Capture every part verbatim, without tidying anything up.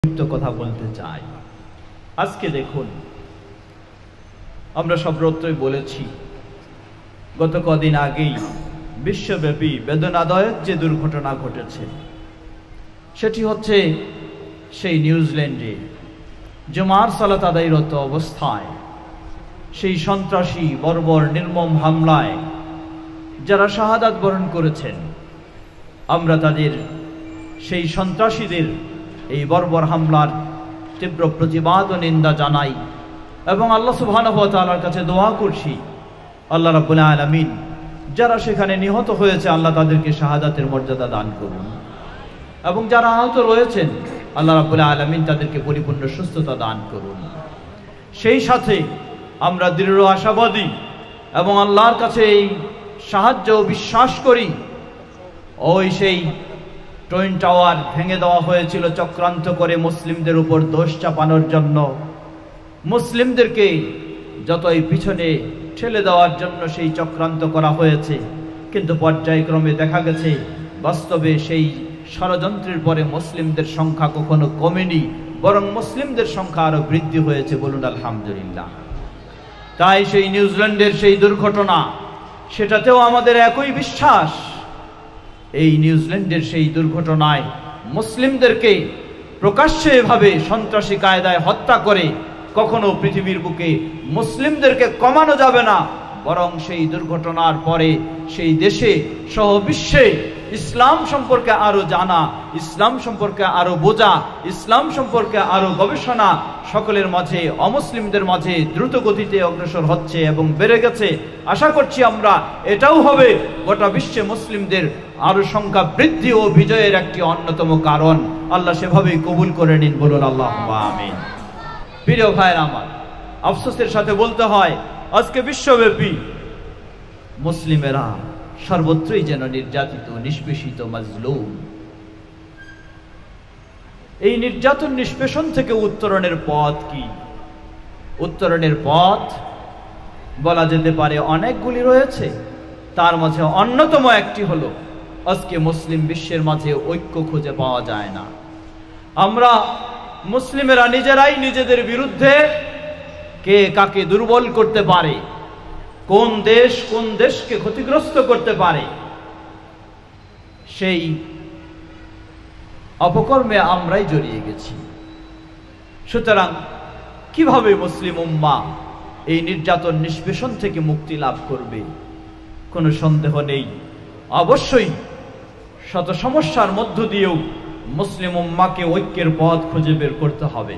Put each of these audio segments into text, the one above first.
সংক্ষিপ্ত কথা বলতে চাই। আজকে দেখুন, আমরা সর্বত্রই বলেছি, গত কদিন আগেই বিশ্বব্যাপী বেদনাদায়ক যে দুর্ঘটনা ঘটেছে সেটি হচ্ছে সেই নিউজিল্যান্ডে জুমার সালাত আদায়রত অবস্থায় সেই সন্ত্রাসী বর্বর নির্মম হামলায় যারা শাহাদাত বরণ করেছেন, আমরা তাদের সেই সন্ত্রাসীদের এই বর্বর হামলার তীব্র প্রতিবাদ ও নিন্দা জানাই এবং আল্লাহ সুবহানাহু ওয়া তাআলার কাছে দোয়া করছি, আল্লাহ রাব্বুল আলামিন যারা সেখানে নিহত হয়েছে আল্লাহ তাদেরকে শাহাদাতের মর্যাদা দান করুন এবং যারা আহত রয়েছেন আল্লাহ রাব্বুল আলামিন তাদেরকে পরিপূর্ণ সুস্থতা দান করুন। সেই সাথে আমরা দৃঢ় আশাবাদী এবং আল্লাহর কাছে এই সাহায্য ও বিশ্বাস করি, ওই সেই টুইন টাওয়ার ভেঙে দেওয়া হয়েছিল চক্রান্ত করে মুসলিমদের উপর দোষ চাপানোর জন্য, মুসলিমদেরকে যতই পিছনে ঠেলে দেওয়ার জন্য সেই চক্রান্ত করা হয়েছে, কিন্তু পর্যায়ক্রমে দেখা গেছে বাস্তবে সেই ষড়যন্ত্রের পরে মুসলিমদের সংখ্যা কখনো কমেনি, বরং মুসলিমদের সংখ্যা আরো বৃদ্ধি হয়েছে, বলুন আলহামদুলিল্লাহ। তাই সেই নিউজিল্যান্ডের সেই দুর্ঘটনা, সেটাতেও আমাদের একই বিশ্বাস, এই নিউজিল্যান্ডের সেই দুর্ঘটনায় মুসলিমদেরকে প্রকাশ্যে এভাবে সন্ত্রাসী কায়দায় হত্যা করে কখনো পৃথিবীর বুকে মুসলিমদেরকে কমানো যাবে না, বরং সেই দুর্ঘটনার পরে সেই দেশে সহ বিশ্বে ইসলাম সম্পর্কে আরো জানা, ইসলাম সম্পর্কে আরো বোঝা, ইসলাম সম্পর্কে আরো গবেষণা সকলের মাঝে, অমুসলিমদের মাঝে দ্রুত গতিতে অগ্রসর হচ্ছে এবং বেড়ে গেছে। আশা করছি আমরা এটাও হবে গোটা বিশ্বে মুসলিমদের আরো সংখ্যা বৃদ্ধি ও বিজয়ের একটি অন্যতম কারণ। আল্লাহ সেভাবেই কবুল করে নিন, বলুন আল্লাহুম্মা আমিন। প্রিয় ভাইরা আমার, আফসোসের সাথে বলতে হয় আজকে বিশ্বব্যাপী মুসলিমেরা সর্বত্রই যেন নির্যাতিত, নিষ্পেষিত, মাজলুম। এই নির্যাতন নিষ্পেষণ থেকে উত্তরণের পথ কি? উত্তরণের পথ বলা যেতে পারে অনেকগুলি রয়েছে, তার মাঝে অন্যতম একটি হলো আজকে মুসলিম বিশ্বের মাঝে ঐক্য খুঁজে পাওয়া যায় না। আমরা মুসলিমেরা নিজেরাই নিজেদের বিরুদ্ধে কে কাকে দুর্বল করতে পারে, কোন দেশ কোন দেশকে ক্ষতিগ্রস্ত করতে পারে, সেই অপকর্মে আমরাই জড়িয়ে গেছি। সুতরাং কিভাবে মুসলিম উম্মাহ এই নির্যাতন নিষ্পেষণ থেকে মুক্তি লাভ করবে? কোনো সন্দেহ নেই, অবশ্যই শত সমস্যার মধ্য দিয়েও মুসলিম উম্মাহকে ঐক্যের পথ খুঁজে বের করতে হবে।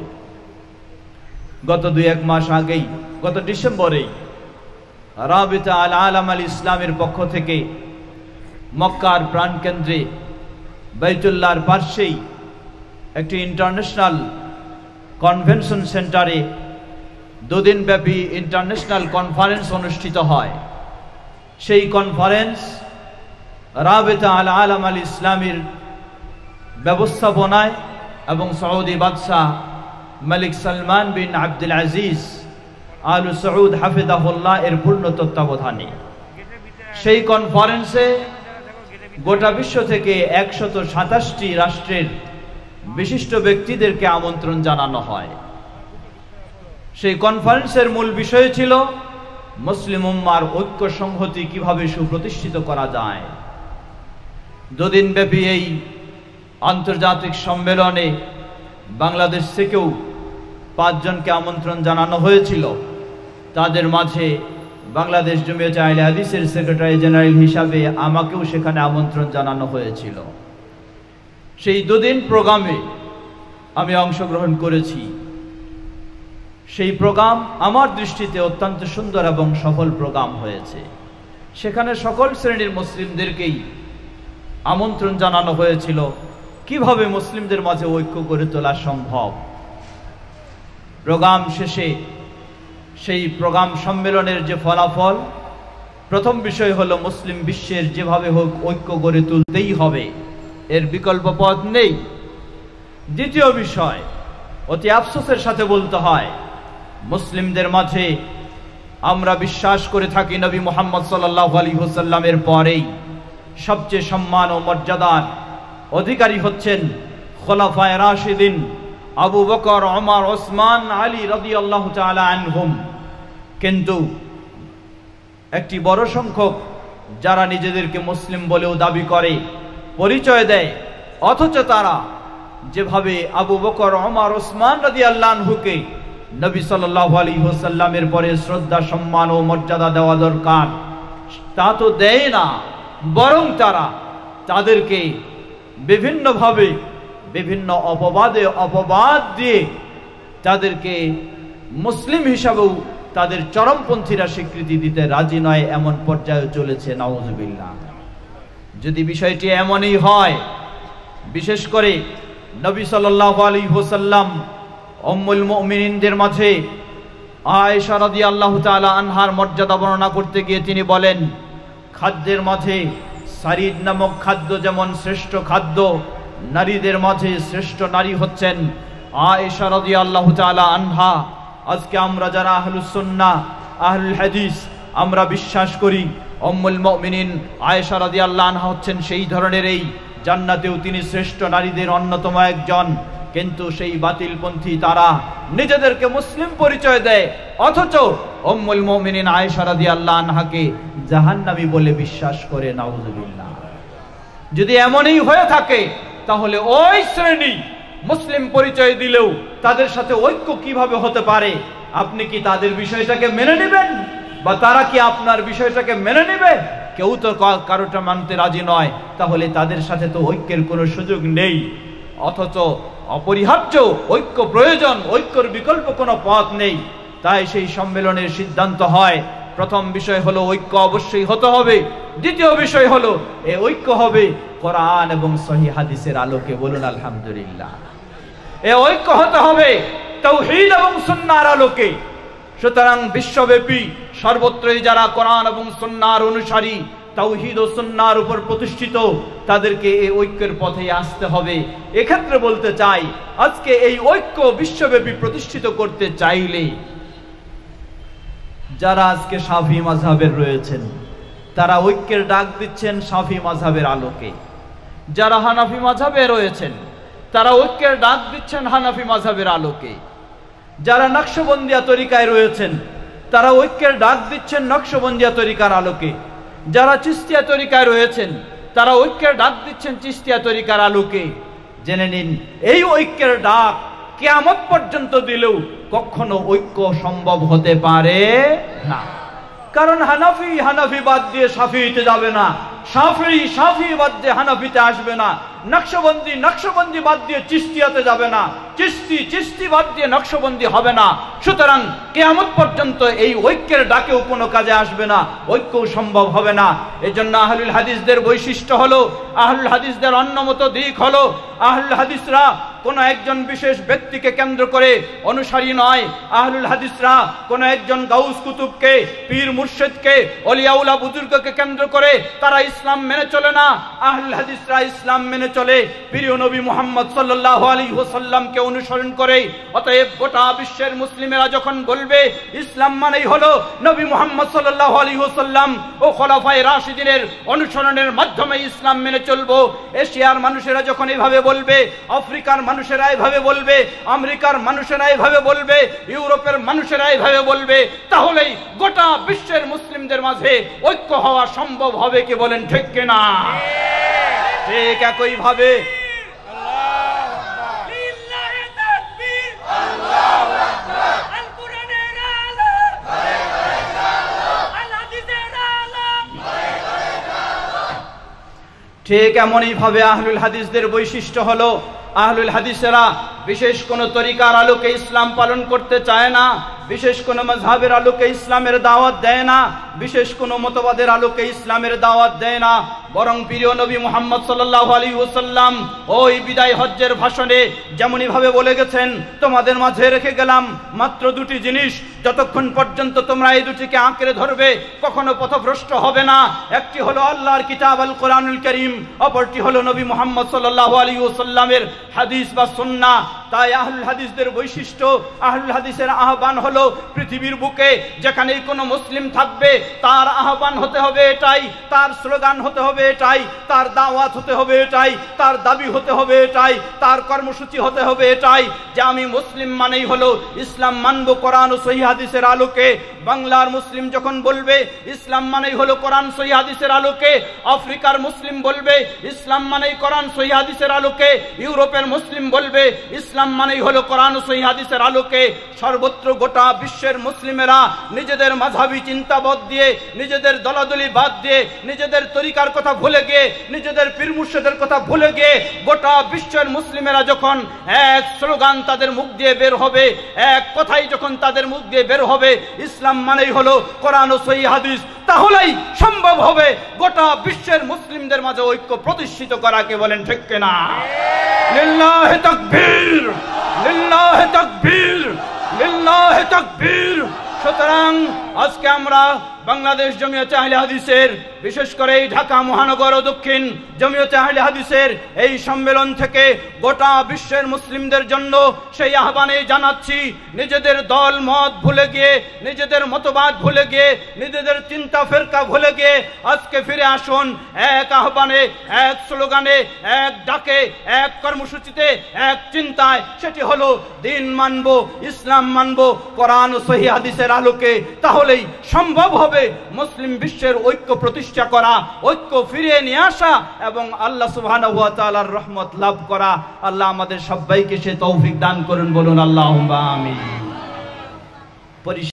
গত দুই এক মাস আগেই, গত ডিসেম্বরেই রাবিতা আল আলাম আল ইসলামের পক্ষ থেকে মক্কার প্রাণকেন্দ্রে বাইতুল্লাহর পার্শ্বেই একটি ইন্টারন্যাশনাল কনভেনশন সেন্টারে দুদিন ব্যাপী ইন্টারন্যাশনাল কনফারেন্স অনুষ্ঠিত হয়। সেই কনফারেন্স রাবিতা আল আলাম আল ইসলামের ব্যবস্থাপনায় এবং সৌদি বাদশাহ মালিক সালমান বিন আব্দুল আজিজ আল সৌদ হাফিজাহুল্লাহ এর পূর্ণ তত্ত্বাবধানে সেই কনফারেন্সে গোটা বিশ্ব থেকে একশত সাতাশটি রাষ্ট্রের বিশিষ্ট ব্যক্তিদেরকে আমন্ত্রণ জানানো হয়। সেই কনফারেন্সের মূল বিষয় ছিল মুসলিম উম্মার ঐক্য সংহতি কিভাবে সুপ্রতিষ্ঠিত করা যায়। দুদিন ব্যাপী এই আন্তর্জাতিক সম্মেলনে বাংলাদেশ থেকেও পাঁচজনকে আমন্ত্রণ জানানো হয়েছিল। তাদের মাঝে বাংলাদেশ জমিয়তে আহলে হাদিসের সেক্রেটারি জেনারেল হিসাবে আমাকেও সেখানে আমন্ত্রণ জানানো হয়েছিল। সেই দুদিন প্রোগ্রামে আমি অংশগ্রহণ করেছি। সেই প্রোগ্রাম আমার দৃষ্টিতে অত্যন্ত সুন্দর এবং সফল প্রোগ্রাম হয়েছে। সেখানে সকল শ্রেণীর মুসলিমদেরকেই আমন্ত্রণ জানানো হয়েছিল কিভাবে মুসলিমদের মাঝে ঐক্য গড়ে তোলা সম্ভব। প্রোগ্রাম শেষে সেই প্রোগ্রাম সম্মেলনের যে ফলাফল, প্রথম বিষয় হলো মুসলিম বিশ্বের যেভাবে হোক ঐক্য গড়ে তুলতেই হবে, এর বিকল্প পথ নেই। দ্বিতীয় বিষয়, অতি আফসোসের সাথে বলতে হয়, মুসলিমদের মাঝে আমরা বিশ্বাস করে থাকি নবী মুহাম্মদ সাল্লাল্লাহু আলাইহি ওয়াসাল্লামের পরেই সবচেয়ে সম্মান ও মর্যাদার অধিকারী হচ্ছেন খোলাফায়ে রাশিদিন আবু বকর, ওমর, ওসমান, আলী রাদিয়াল্লাহু তাআলা আনহুম। কিন্তু একটি বড় সংখ্যক যারা নিজেদেরকে মুসলিম বলেও দাবি করে, পরিচয় দেয়, অথচ তারা যেভাবে আবু বকর, ওমর, ওসমান রাদিয়াল্লাহু আনহুকে নবী সাল্লাল্লাহু আলাইহি ওয়াসাল্লামের পরে শ্রদ্ধা, সম্মান ও মর্যাদা দেওয়া দরকার তা তো দেয় না, বরং তারা তাদেরকে বিভিন্নভাবে বিভিন্ন অপবাদে অপবাদ দিয়ে তাদেরকে মুসলিম হিসাবেও তাদের চরমপন্থীরা স্বীকৃতি দিতে রাজি নয়, এমন পর্যায়ে চলেছে। নাউযুবিল্লাহ। যদি বিষয়টি এমনই হয়, বিশেষ করে নবী সাল্লাল্লাহু আলাইহি ওয়াসাল্লাম উম্মুল মুমিনিনদের মাঝে আয়েশা রাদিয়াল্লাহু তাআলা আনহার মর্যাদা বর্ণনা করতে গিয়ে তিনি বলেন, খাদ্যের মাঝে সারিদ নামক খাদ্য যেমন শ্রেষ্ঠ খাদ্য, নারীদের মাঝে শ্রেষ্ঠ নারী হচ্ছেন আয়েশা রাদিয়াল্লাহু তাআলা আনহা। আজকে আমরা যারা আহলুস সুন্নাহ, আহলুল হাদিস, আমরা বিশ্বাস করি উম্মুল মুমিনিন আয়েশা রাদিয়াল্লাহু আনহা হচ্ছেন সেই ধরনের, এই জান্নাতেও তিনি শ্রেষ্ঠ নারীদের অন্যতম একজন। কিন্তু সেই বাতিলপন্থী তারা নিজেদেরকে মুসলিম পরিচয় দেয়, অথচ উম্মুল মুমিনিন আয়েশা রাদিয়াল্লাহু আনহাকে জাহান্নামী বলে বিশ্বাস করে। নাউযুবিল্লাহ। যদি এমনই হয়ে থাকে তাহলে ওই শ্রেণী মুসলিম পরিচয় দিলেও তাদের সাথে ঐক্য কিভাবে হতে পারে? আপনি কি তাদের বিষয়টাকে মেনে নেবেন, বা তারা কি আপনার বিষয়টাকে মেনে নেবে? কেউ তো কারোটা মানতে রাজি নয়, তাহলে তাদের সাথে তো ঐক্যের কোনো সুযোগ নেই। অথচ অপরিহার্য ঐক্য প্রয়োজন, ঐক্যর বিকল্প কোনো পথ নেই। তাই সেই সম্মেলনের সিদ্ধান্ত হয়, প্রথম বিষয় হলো ঐক্য অবশ্যই হতে হবে। দ্বিতীয় বিষয় হলো এই ঐক্য হবে কোরআন এবং সহিহ হাদিসের আলোকে। বলুন আলহামদুলিল্লাহ। এই ঐক্য হতে হবে তাওহীদ এবং সুন্নাহর আলোকে। সুতরাং বিশ্বব্যাপী সর্বত্রই যারা কোরআন এবং সুন্নাহর অনুসারী, তাওহীদ ও সুন্নাহর উপর প্রতিষ্ঠিত, তাদেরকে এই ঐক্যের পথে আসতে হবে। এক্ষেত্রে বলতে চাই, আজকে এই ঐক্য বিশ্বব্যাপী প্রতিষ্ঠিত করতে চাইলে যারা আজকে শাফি মাযহাবের রয়েছেন তারা ঐক্যের ডাক দিচ্ছেন শাফি মাযহাবের আলোকে। যারা হানাফি মাযহাবে রয়েছেন তারা ঐক্যের ডাক দিচ্ছেন হানাফি মাযহাবের আলোকে। যারা নকশবন্দিয়া তরিকায় রয়েছেন তারা ঐক্যের ডাক দিচ্ছেন নকশবন্দিয়া তরিকার আলোকে। যারা চিশতিয়া তরিকায় রয়েছেন তারা ঐক্যের ডাক দিচ্ছেন চিশতিয়া তরিকার আলোকে। জেনে নিন, এই ঐক্যের ডাক কিয়ামত পর্যন্ত দিলেও কখনো ঐক্য সম্ভব হতে পারে না। কারণ হানাফি হানাফি বাদ দিয়ে শাফিতে যাবে না, শাফি শাফি বাদ দিয়ে হানাফিতে আসবে না, নকশবন্দি নকশবন্দি বাদ দিয়ে চিশতিয়াতে যাবে না, চিশতি চিশতি বাদ দিয়ে নকশবন্দি হবে না। সুতরাং কিয়ামত পর্যন্ত এই ঐক্যের ডাকেও কোনো কাজে আসবে না, ঐক্যও সম্ভব হবে না। এজন্য আহলুল হাদিসদের বৈশিষ্ট্য হলো, আহলুল হাদিসদের অন্যমত দিক হলো, আহলুল হাদিসরা কোন একজন বিশেষ ব্যক্তিকে কেন্দ্র করে অনুসারী নয়। আহলুল হাদিসরা কোন একজন গাউস কুতুবকে, পীর মুর্শিদকে, ওলিয়াউলা বুজুর্গকে কেন্দ্র করে তারা ইসলাম মেনে চলে না। আহলুল হাদিসরা ইসলাম মেনে চলে প্রিয় নবী মুহাম্মদ সাল্লাল্লাহু আলাইহি ওয়াসাল্লামকে অনুসরণ করে। অতএব গোটা বিশ্বের মুসলিমেরা যখন বলবে ইসলাম মানেই হলো নবী মুহাম্মদ সাল্লাল্লাহু আলাইহি ওয়াসাল্লাম ও খোলাফায়ে রাশিদিনের অনুসরণের মাধ্যমে ইসলাম মেনে চলবো, এশিয়ার মানুষেরা যখন এইভাবে বলবে, আফ্রিকার মানুষেরা এইভাবে বলবে, আমেরিকার মানুষেরা এইভাবে বলবে, ইউরোপের মানুষেরা এইভাবে বলবে, তাহলেই গোটা বিশ্বের মুসলিমদের মাঝে ঐক্য হওয়া সম্ভব হবে। কি বলেন ঠিক কিনা? ঠিক একই ভাবে ঠিক এমনই ভাবে আহলুল হাদিসদের বৈশিষ্ট্য হলো, আহলুল হাদিসেরা বিশেষ কোন তরিকার আলোকে ইসলাম পালন করতে চায় না, বিশেষ কোন মাযহাবের আলোকে ইসলামের দাওয়াত দেয় না, বিশেষ কোন মতবাদের আলোকে ইসলামের দাওয়াত দেয় না, বরং প্রিয় নবী মুহাম্মদ সাল্লাল্লাহু আলাইহি ওয়াসাল্লাম ওই বিদায় হজ্জের ভাষণে যেমনই ভাবে বলে গেছেন, তোমাদের মাঝে রেখে গেলাম মাত্র দুটি জিনিস, যতক্ষণ পর্যন্ত তোমরা এই দুটিকে আঁকড়ে ধরবে কখনো পথভ্রষ্ট হবে না। একটি হলো আল্লাহর কিতাব আল কোরআনুল কারীম, অপরটি হলো নবী মুহাম্মদ সাল্লাল্লাহু আলাইহি ওয়াসাল্লামের হাদিস বা সুন্নাহ। তাই আহলুল হাদিসদের বৈশিষ্ট্য, আহলুল হাদিসের আহ্বান হলো পৃথিবীর বুকে যেখানেই কোনো মুসলিম থাকবে তার আহ্বান হতে হবে এটাই, তার স্লোগান হতে হবে এটাই, তার দাওয়াত হতে হবে এটাই, তার দাবি হতে হবে এটাই, তার কর্মসূচি হতে হবে এটাই যে আমি মুসলিম মানেই হলো ইসলাম মানব কোরআন ও সহিহ হাদিসের আলোকে। বাংলার মুসলিম যখন বলবে ইসলাম মানেই হলো কোরআন সহিহ হাদিসের আলোকে, আফ্রিকার মুসলিম বলবে ইসলাম মানেই কোরআন সহিহ হাদিসের আলোকে, ইউরোপের মুসলিম বলবে ইসলাম মানেই হলো কোরআন ও সহিহ হাদিসের আলোকে, সর্বত্র গোটা বিশ্বের মুসলিমেরা নিজেদের মাযহাবী চিন্তাবোধ দিয়ে, নিজেদের দলাদলি বাদ দিয়ে, নিজেদের তরিকার কথা ভুলে গিয়ে, নিজেদের পীর মুর্শিদের কথা ভুলে গিয়ে গোটা বিশ্বের মুসলিমেরা যখন এক স্লোগান তাদের মুখ দিয়ে বের হবে, এক কথাই যখন তাদের মুখ দিয়ে বের হবে ইসলাম মানেই হলো কোরআন ও সহিহ হাদিস, তাহলেই সম্ভব হবে গোটা বিশ্বের মুসলিমদের মাঝে ঐক্য প্রতিষ্ঠিত করা। কে বলেন ঠিক কিনা? লিল্লাহি তাকবীর, লিল্লাহি তাকবীর, লিল্লাহি তাকবীর। সুতরাং আজকে আমরা বাংলাদেশ জমিয়তে আহলে হাদিসের, বিশেষ করে এই ঢাকা মহানগর ও দক্ষিণ জমিয়তে আহলে হাদিসের এই সম্মেলন থেকে গোটা বিশ্বের মুসলিমদের জন্য সেই আহ্বানে জানাচ্ছি, নিজেদের দল মত ভুলে গিয়ে, নিজেদের মতবাদ ভুলে গিয়ে, নিজেদের চিন্তা ফেরকা ভুলে গিয়ে আজকে ফিরে আসুন এক আহ্বানে, এক স্লোগানে, এক ডাকে, এক কর্মসূচিতে, এক চিন্তায়। সেটি হলো দিন মানব, ইসলাম মানব কোরআন ও সহিহ হাদিসের আলোকে। তাহলেই সম্ভব হবে মুসলিম বিশ্বের ঐক্য প্রতিষ্ঠা করা, ঐক্য ফিরিয়ে নিয়ে আসা এবং আল্লাহ সুবহানাহু ওয়া তাআলার রহমত লাভ করা। আল্লাহ আমাদের সবাইকে সে তৌফিক দান করুন, বলুন আল্লাহুম্মা আমিন।